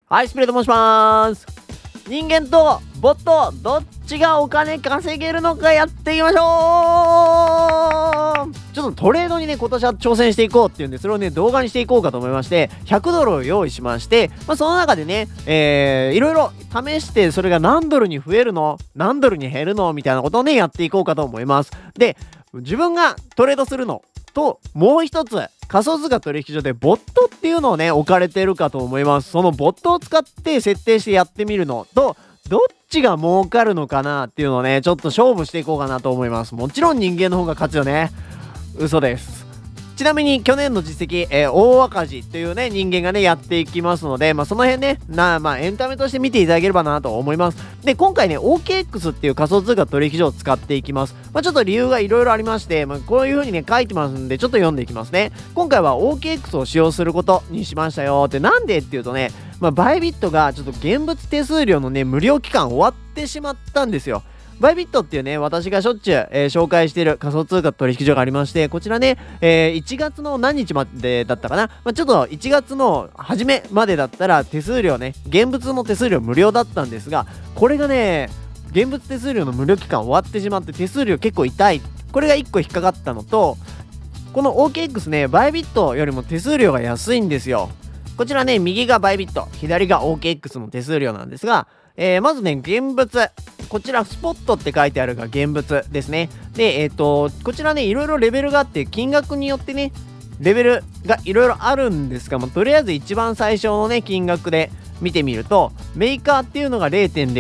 はい、スプレーと申します。人間とボット、どっちがお金稼げるのかやっていきましょう。ちょっとトレードにね、今年は挑戦していこうっていうんで、それをね、動画にしていこうかと思いまして、100ドルを用意しまして、その中でね、いろいろ試して、それが何ドルに増えるの、何ドルに減るのみたいなことをね、やっていこうかと思います。で、自分がトレードするのと、もう一つ、仮想通貨取引所でボットっていうのをね、置かれてるかと思います。そのボットを使って設定してやってみるのと、どっちが儲かるのかなっていうのをね、ちょっと勝負していこうかなと思います。もちろん人間の方が勝つよね。嘘です。ちなみに去年の実績、大赤字っていうね、人間がね、やっていきますので、その辺ね、エンタメとして見ていただければなと思います。で、今回ね、OKX っていう仮想通貨取引所を使っていきます。ちょっと理由がいろいろありまして、こういう風にね、書いてますんで、ちょっと読んでいきますね。今回は OKX を使用することにしましたよって、なんでっていうとね、バイビットがちょっと現物手数料のね、無料期間終わってしまったんですよ。バイビットっていうね、私がしょっちゅう、紹介している仮想通貨取引所がありまして、こちらね、1月の何日までだったかな、ちょっと1月の初めまでだったら手数料ね、現物の手数料無料だったんですが、これがね、現物手数料の無料期間終わってしまって手数料結構痛い。これが1個引っかかったのと、この OKX ね、バイビットよりも手数料が安いんですよ。こちらね、右がバイビット、左が OKX の手数料なんですが、まずね、現物。こちらスポットって書いてあるが現物ですね。で、こちらね、いろいろレベルがあって、金額によってね、レベルがいろいろあるんですが、とりあえず一番最初のね、金額で見てみると、メーカーっていうのが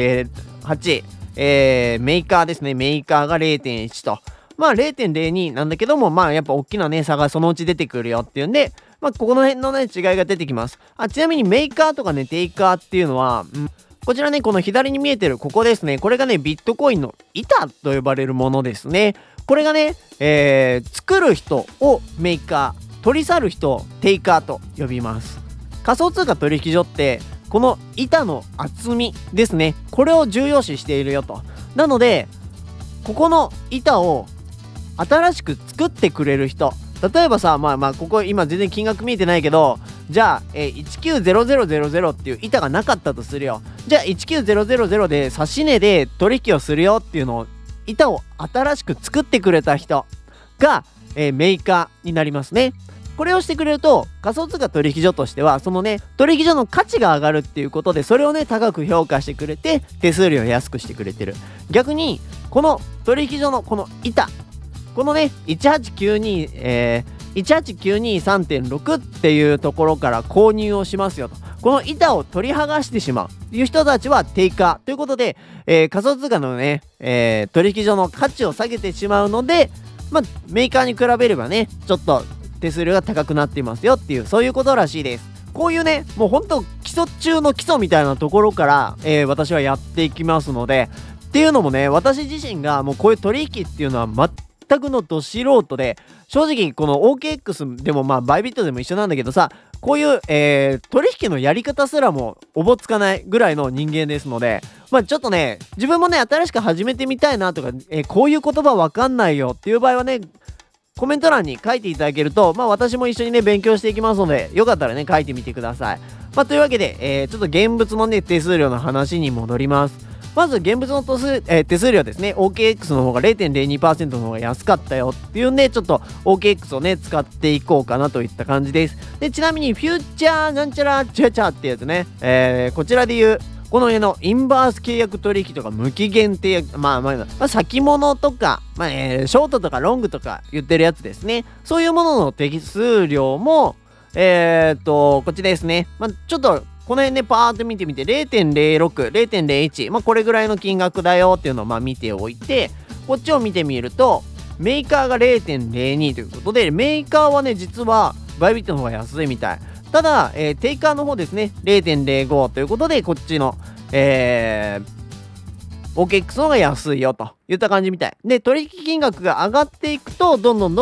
0.08、メーカーですね。メーカーが 0.1 と。0.02 なんだけども、やっぱ大きなね、差がそのうち出てくるよっていうんで、ここの辺のね、違いが出てきます。ちなみにメーカーとかね、テイカーっていうのは、こちらね、この左に見えてるここですね。これがね、ビットコインの板と呼ばれるものですね。これがね、作る人をメーカー、取り去る人をテイカーと呼びます。仮想通貨取引所って、この板の厚みですね。これを重要視しているよと。なので、ここの板を新しく作ってくれる人。例えばさ、ここ今全然金額見えてないけど、じゃあ、190000っていう板がなかったとするよ。じゃあ19000で指し値で取引をするよっていうのを、板を新しく作ってくれた人が、メーカーになりますね。これをしてくれると、仮想通貨取引所としては、そのね、取引所の価値が上がるっていうことで、それをね、高く評価してくれて、手数料を安くしてくれてる。逆に、この取引所のこの板、このね、18923.6 っていうところから購入をしますよと。この板を取り剥がしてしまうという人たちはテイカーということで、仮想通貨のね、取引所の価値を下げてしまうので、メーカーに比べればね、ちょっと手数料が高くなっていますよっていう、そういうことらしいです。こういうね、もうほんと基礎中の基礎みたいなところから、私はやっていきますので、っていうのもね、私自身がもうこういう取引っていうのは全くのど素人で、正直この OKX でもバイビットでも一緒なんだけどさ、こういう、取引のやり方すらもおぼつかないぐらいの人間ですので、ちょっとね、自分もね、新しく始めてみたいなとか、こういう言葉わかんないよっていう場合はね、コメント欄に書いていただけると、私も一緒にね、勉強していきますので、よかったらね、書いてみてください。というわけで、ちょっと現物のね、手数料の話に戻ります。まず現物の手数料ですね。OKX の方が 0.02% の方が安かったよっていうんで、ちょっと OKX をね、使っていこうかなといった感じです。で、ちなみにフューチャーなんちゃらチャチャってやつね。こちらで言う、この辺のインバース契約取引とか無期限契約、先物とか、ショートとかロングとか言ってるやつですね。そういうものの手数料も、こっちですね。ちょっと、この辺ね、パーって見てみて、0.06、0.01、これぐらいの金額だよっていうのを見ておいて、こっちを見てみると、メーカーが 0.02 ということで、メーカーはね、実は、バイビットの方が安いみたい。ただ、テイカーの方ですね、0.05 ということで、こっちの、OKX の方が安いよといった感じみたい。で、取引金額が上がっていくと、どんどん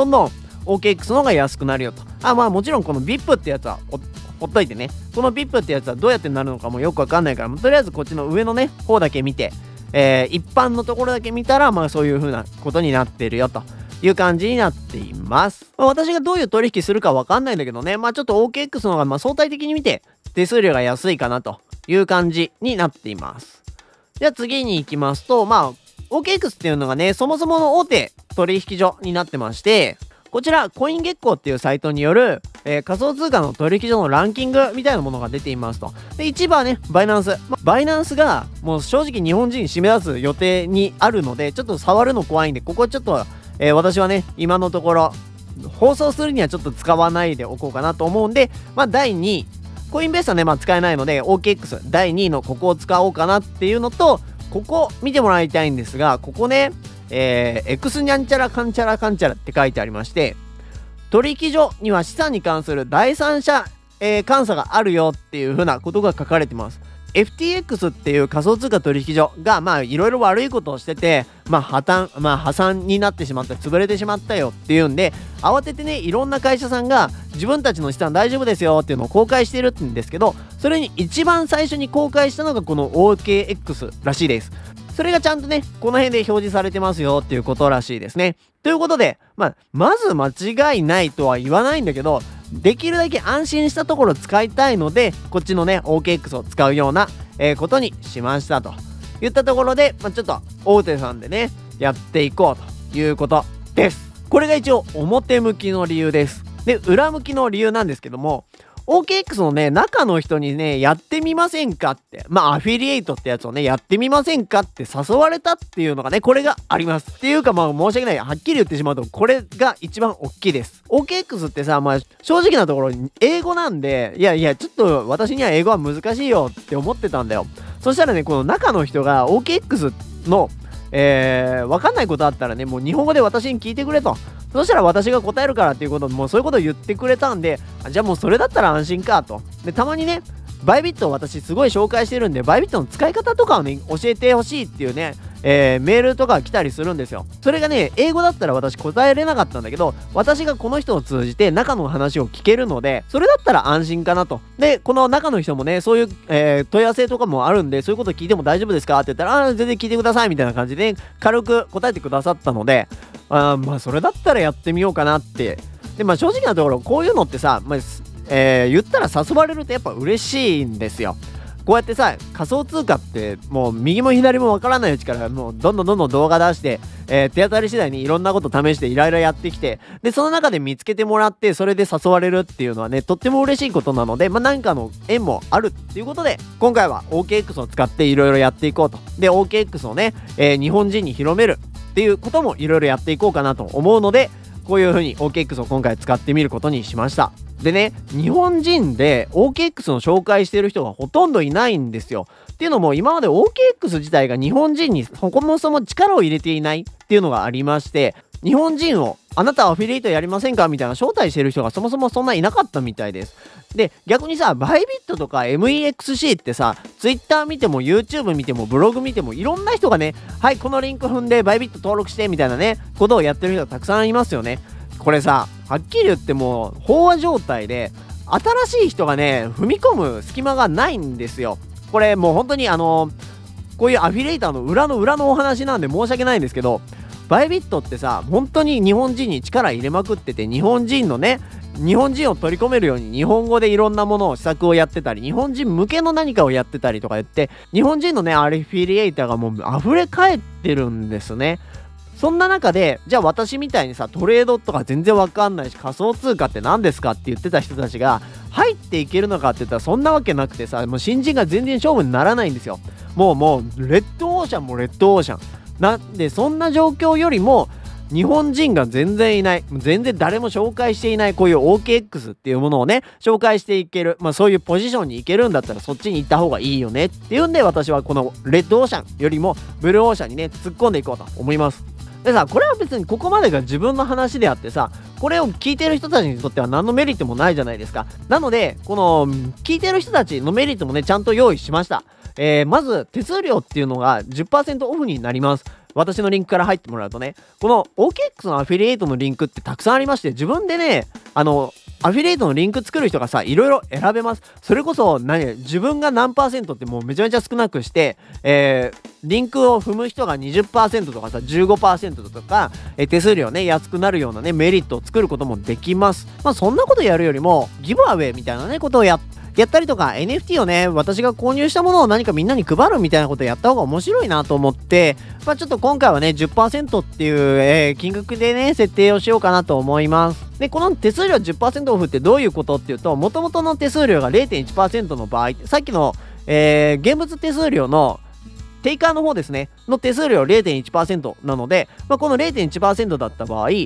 OKX の方が安くなるよと。もちろんこの VIP ってやつはほっといてね。この VIP ってやつはどうやってなるのかもよくわかんないから、とりあえずこっちの上のね、方だけ見て、一般のところだけ見たら、そういう風なことになってるよという感じになっています。私がどういう取引するかわかんないんだけどね。ちょっと OKX の方が相対的に見て手数料が安いかなという感じになっています。じゃあ次に行きますと、OKX っていうのがね、そもそもの大手取引所になってまして、こちら、コイン月光っていうサイトによる、仮想通貨の取引所のランキングみたいなものが出ていますと。で、1番はね、バイナンス。バイナンスが、もう正直日本人締め出す予定にあるので、ちょっと触るの怖いんで、ここちょっと、私はね、今のところ、放送するにはちょっと使わないでおこうかなと思うんで、第2位。コインベースはね、使えないので、OKX 第2位のここを使おうかなっていうのと、ここ見てもらいたいんですが、ここね、X にゃんちゃらかんちゃらかんちゃらって書いてありまして、取引所には資産に関する第三者、監査があるよっていう風なことが書かれてます。FTX っていう仮想通貨取引所がいろいろ悪いことをしてて、破産になってしまった、潰れてしまったよっていうんで、慌ててね、いろんな会社さんが自分たちの資産大丈夫ですよっていうのを公開してるんですけど、それに一番最初に公開したのがこの OKX らしいです。それがちゃんとね、この辺で表示されてますよっていうことらしいですね。ということで、まず間違いないとは言わないんだけど、できるだけ安心したところ使いたいので、こっちのね、OKX を使うような、ことにしましたと言ったところで、ちょっと大手さんでね、やっていこうということです。これが一応表向きの理由です。で、裏向きの理由なんですけども、OKX のね、中の人にね、やってみませんかって、アフィリエイトってやつをね、やってみませんかって誘われたっていうのがね、これがあります。っていうか、申し訳ない。はっきり言ってしまうと、これが一番大きいです。OKX ってさ、正直なところ、英語なんで、いや、ちょっと私には英語は難しいよって思ってたんだよ。そしたらね、この中の人が OKX の、わかんないことあったらね、もう日本語で私に聞いてくれと。そしたら私が答えるからっていうこと、もうそういうことを言ってくれたんで、じゃあもうそれだったら安心かと。で、たまにね、バイビットを私すごい紹介してるんで、バイビットの使い方とかをね、教えてほしいっていうね、メールとか来たりするんですよ。それがね、英語だったら私答えれなかったんだけど、私がこの人を通じて中の話を聞けるので、それだったら安心かなと。で、この中の人もね、そういう、問い合わせとかもあるんで、そういうこと聞いても大丈夫ですかって言ったら、全然聞いてくださいみたいな感じで、ね、軽く答えてくださったので、それだったらやってみようかなって。で、正直なところ、こういうのってさ、言ったら誘われるとやっぱ嬉しいんですよ。こうやってさ、仮想通貨ってもう右も左もわからないうちからもうどんどん動画出して、手当たり次第にいろんなこと試していろいろやってきて、で、その中で見つけてもらって、それで誘われるっていうのはね、とっても嬉しいことなので、何かの縁もあるっていうことで、今回は OKX を使っていろいろやっていこうと。で、OKX をね、日本人に広めるっていうこともいろいろやっていこうかなと思うので、こういう風に OKX を今回使ってみることにしました。でね、日本人で OKX の紹介してる人がほとんどいないんですよ。っていうのも今まで OKX 自体が日本人にそもそも力を入れていないっていうのがありまして、日本人をあなたはアフィリエイトやりませんかみたいな招待してる人がそもそもそんないなかったみたいです。で、逆にさ、バイビットとか MEXC ってさ、Twitter 見ても YouTube 見てもブログ見てもいろんな人がね、はい、このリンク踏んでバイビット登録してみたいなね、ことをやってる人がたくさんいますよね。これさ、はっきり言っても飽和状態で新しい人がね、踏み込む隙間がないんですよ。これもう本当にこういうアフィリエイターの裏のお話なんで申し訳ないんですけど、バイビットってさ、本当に日本人に力入れまくってて、日本人を取り込めるように日本語でいろんなものを施策をやってたり、日本人向けの何かをやってたりとか言って、日本人のね、アフィリエイターがもう溢れ返ってるんですね。そんな中で、じゃあ私みたいにさ、トレードとか全然わかんないし、仮想通貨って何ですかって言ってた人たちが入っていけるのかって言ったらそんなわけなくてさ、もう新人が全然勝負にならないんですよ。もうレッドオーシャンもレッドオーシャン。なんで、そんな状況よりも、日本人が全然いない、全然誰も紹介していない、こういう OKX っていうものをね、紹介していける、そういうポジションに行けるんだったらそっちに行った方がいいよねっていうんで、私はこのレッドオーシャンよりもブルーオーシャンにね、突っ込んでいこうと思います。でさ、これは別にここまでが自分の話であってさ、これを聞いてる人たちにとっては何のメリットもないじゃないですか。なので、この聞いてる人たちのメリットもね、ちゃんと用意しました。まず手数料っていうのが 10% オフになります。私のリンクから入ってもらうとね、この OKX のアフィリエイトのリンクってたくさんありまして、自分でね、アフィリエイトのリンク作る人がさ、いろいろ選べます。それこそ自分が何%ってもうめちゃめちゃ少なくして、リンクを踏む人が 20% とかさ、15% とか、手数料ね、安くなるようなね、メリットを作ることもできます。そんなことやるよりも、ギブアウェイみたいなね、ことをややったりとか NFT をね、私が購入したものを何かみんなに配るみたいなことをやった方が面白いなと思って、ちょっと今回はね 10% っていう、金額でね設定をしようかなと思います。でこの手数料 10% オフってどういうことっていうと、元々の手数料が 0.1% の場合、さっきの、現物手数料のテイカーの方ですねの手数料 0.1% なので、この 0.1% だった場合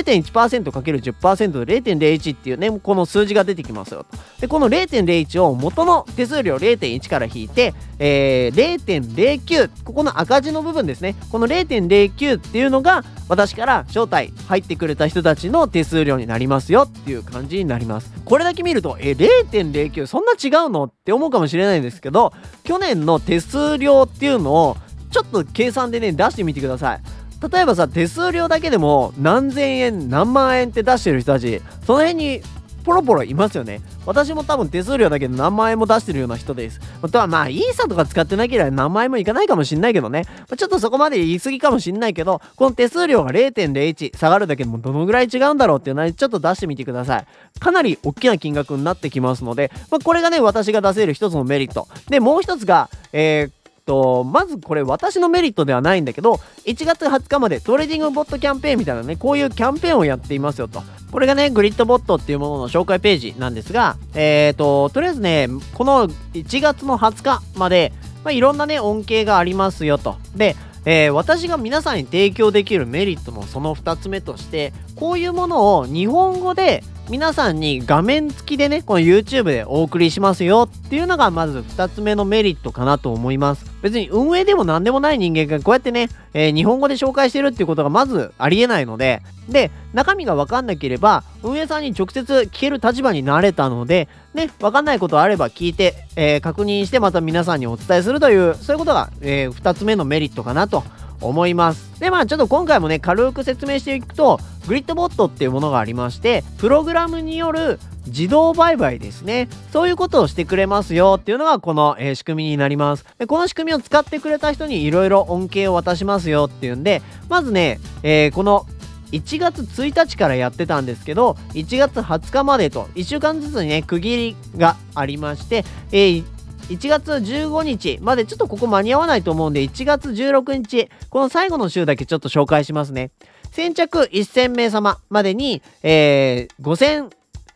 0.1%×10% で 0.01 っていうねこの数字が出てきますよと。でこの 0.01 を元の手数料 0.1 から引いて、0.09 ここの赤字の部分ですね、この 0.09 っていうのが私から招待入ってくれた人たちの手数料になりますよっていう感じになります。これだけ見ると0.09 そんな違うのって思うかもしれないんですけど、去年の手数料っていうのをちょっと計算でね出してみてください。例えばさ、手数料だけでも何千円何万円って出してる人たち、その辺にポロポロいますよね。私も多分手数料だけで何万円も出してるような人です。あとはイーサとか使ってなければ何万円もいかないかもしんないけどね、ちょっとそこまで言い過ぎかもしんないけど、この手数料が 0.01 下がるだけでもどのぐらい違うんだろうっていうのはちょっと出してみてください。かなり大きな金額になってきますので、これがね私が出せる一つのメリットで、もう一つがまずこれ私のメリットではないんだけど、1月20日までトレーディングボットキャンペーンみたいなね、こういうキャンペーンをやっていますよと。これがねグリッドボットっていうものの紹介ページなんですが、とりあえずねこの1月の20日まで、いろんなね恩恵がありますよと。で私が皆さんに提供できるメリットのその2つ目として、こういうものを日本語で皆さんに画面付きでねこの YouTube でお送りしますよっていうのがまず2つ目のメリットかなと思います。別に運営でも何でもない人間がこうやってね、日本語で紹介してるっていうことがまずありえないので、中身が分かんなければ運営さんに直接聞ける立場になれたのでね、分かんないことあれば聞いて、確認してまた皆さんにお伝えするという、そういうことが、2つ目のメリットかなと思います。でちょっと今回もね軽く説明していくと、グリッドボットっていうものがありまして、プログラムによる自動売買ですね、そういうことをしてくれますよっていうのがこの、仕組みになります。でこの仕組みを使ってくれた人にいろいろ恩恵を渡しますよっていうんで、まずね、この1月1日からやってたんですけど、1月20日までと1週間ずつにね区切りがありまして、1月15日までちょっとここ間に合わないと思うんで、1月16日この最後の週だけちょっと紹介しますね。先着1000名様までに、5000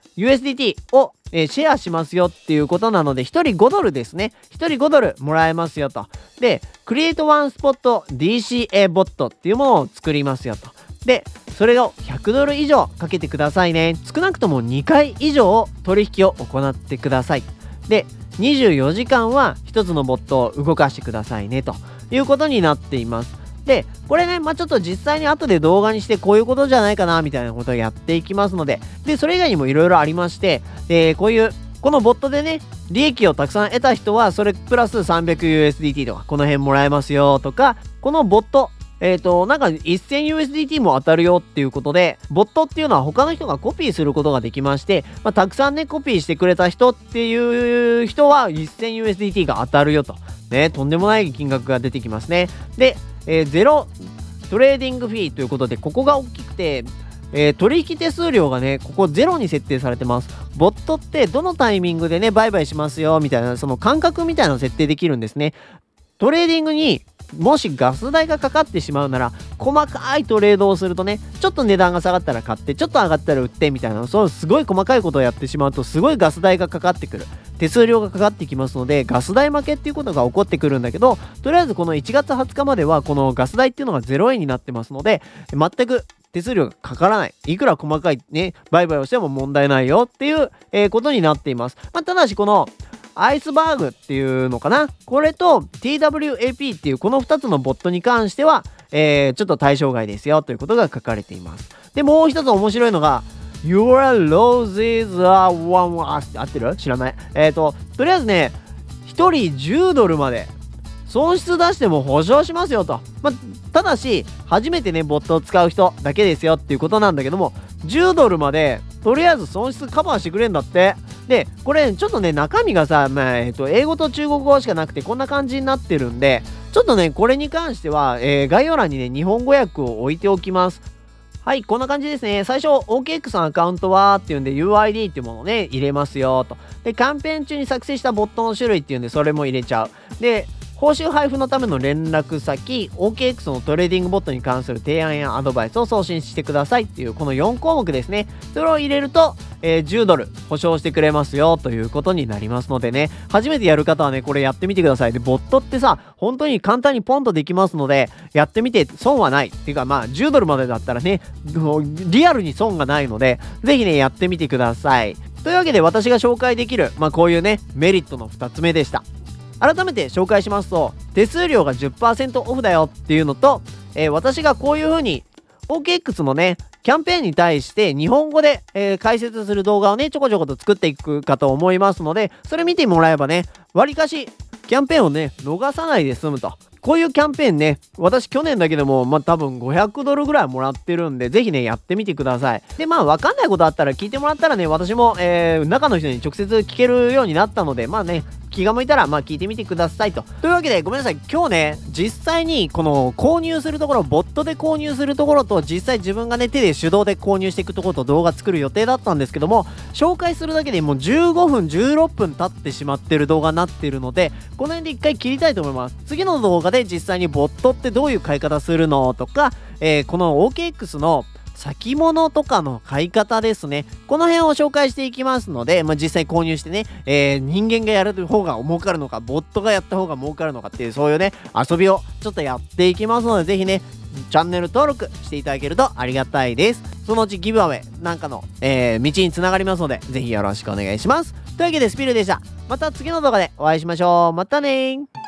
USDT を、シェアしますよっていうことなので、1人5ドルですね。1人5ドルもらえますよと。で、Create One Spot DCA ボットっていうものを作りますよと。で、それを100ドル以上かけてくださいね。少なくとも2回以上取引を行ってください。で、24時間は1つのボットを動かしてくださいねということになっています。で、これね、ちょっと実際に後で動画にしてこういうことじゃないかなみたいなことをやっていきますので、それ以外にもいろいろありまして、このボットでね、利益をたくさん得た人は、それプラス 300USDT とか、この辺もらえますよとか、このボット、なんか 1000USDT も当たるよっていうことで、ボットっていうのは他の人がコピーすることができまして、たくさんね、コピーしてくれた人っていう人は 1000USDT が当たるよと。ね、とんでもない金額が出てきますね。で、ゼロトレーディングフィーということで、ここが大きくて、取引手数料がね、ここゼロに設定されてます。ボットってどのタイミングでね、売買しますよ、みたいな、その感覚みたいなのを設定できるんですね。トレーディングにもしガス代がかかってしまうなら、細かいトレードをするとね、ちょっと値段が下がったら買って、ちょっと上がったら売ってみたいな、そうすごい細かいことをやってしまうと、すごいガス代がかかってくる。手数料がかかってきますので、ガス代負けっていうことが起こってくるんだけど、とりあえずこの1月20日までは、このガス代っていうのが0円になってますので、全く手数料がかからない。いくら細かいね、売買をしても問題ないよっていう、ことになっています。ただしこの、アイスバーグっていうのかな、これと TWAP っていうこの2つのボットに関しては、ちょっと対象外ですよということが書かれています。で、もう一つ面白いのが、Your losses are one って合ってる？知らない。とりあえずね、1人10ドルまで損失出しても保証しますよと。ただし、初めてね、ボットを使う人だけですよっていうことなんだけども、10ドルまでとりあえず損失カバーしてくれんだって。で、これちょっとね、中身がさ、英語と中国語しかなくてこんな感じになってるんで、ちょっとね、これに関しては、概要欄にね、日本語訳を置いておきます。 はい、こんな感じですね。最初、OKX のアカウントはっていうんで UID っていうものをね、入れますよと。で、キャンペーン中に作成したボットの種類っていうんで、それも入れちゃう。で、報酬配布のための連絡先、OKX のトレーディングボットに関する提案やアドバイスを送信してくださいっていう、この4項目ですね。それを入れると、10ドル保証してくれますよということになりますのでね、初めてやる方はね、これやってみてください。で、ボットってさ、本当に簡単にポンとできますので、やってみて損はない。っていうか、まあ、10ドルまでだったらね、リアルに損がないので、ぜひね、やってみてください。というわけで、私が紹介できる、まあ、こういうね、メリットの2つ目でした。改めて紹介しますと、手数料が 10% オフだよっていうのと、私がこういう風に OKX のね、キャンペーンに対して日本語で、解説する動画をね、ちょこちょこと作っていくかと思いますので、それ見てもらえばね、わりかしキャンペーンをね、逃さないで済むと。こういうキャンペーンね、私去年だけでも、まあ、多分500ドルぐらいもらってるんで、ぜひね、やってみてください。で、まあ、わかんないことあったら聞いてもらったらね、私も、中の人に直接聞けるようになったので、まあね、気が向いたら、まあ聞いてみてくださいと。というわけで、ごめんなさい。今日ね、実際にこの購入するところ、ボットで購入するところと、実際自分がね、手で手動で購入していくところと動画作る予定だったんですけども、紹介するだけでもう15分、16分経ってしまってる動画になっているので、この辺で一回切りたいと思います。次の動画で実際にボットってどういう買い方するのとか、この OKX の先物とかの買い方ですね。この辺を紹介していきますので、まあ、実際購入してね、人間がやる方が儲かるのか、ボットがやった方が儲かるのかっていう、そういうね、遊びをちょっとやっていきますので、ぜひね、チャンネル登録していただけるとありがたいです。そのうちギブアウェイなんかの、道につながりますので、ぜひよろしくお願いします。というわけでスピルでした。また次の動画でお会いしましょう。またねー。